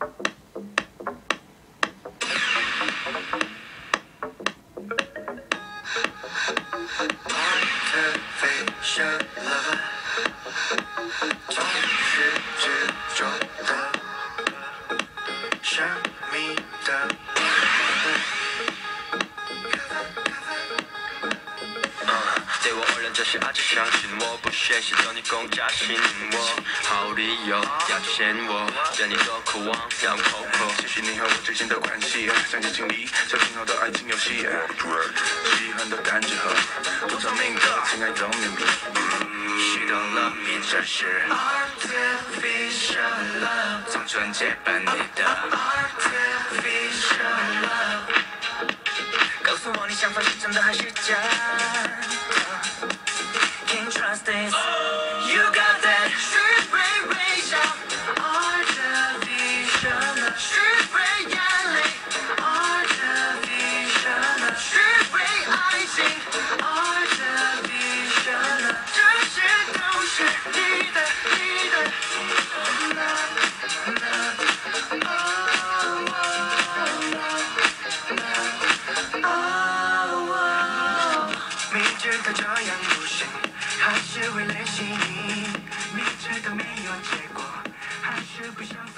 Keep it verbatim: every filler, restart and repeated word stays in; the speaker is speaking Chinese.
Artificial lover， 从始至终的神秘的。对我而言，这些爱只相信我，不学习走你更加信我。好理由要去嫌我，对你多渴望要口口。 继续你和我之间的关系，像激情里小信号的爱情游戏。喜欢的感觉和不证明的情爱的秘密。 许多了，你这是 artificial love， 从纯洁般你的 artificial love， 告诉我你想法是真的还是假。Can't trust this. You got that 虚伪微笑 artificial love， 虚伪眼泪 artificial love， 虚伪爱情 artificial love， 这些都是你的你的 love love oh oh oh oh， 明知道这样不行，还是会联系你，明知道没有结果，还是不想。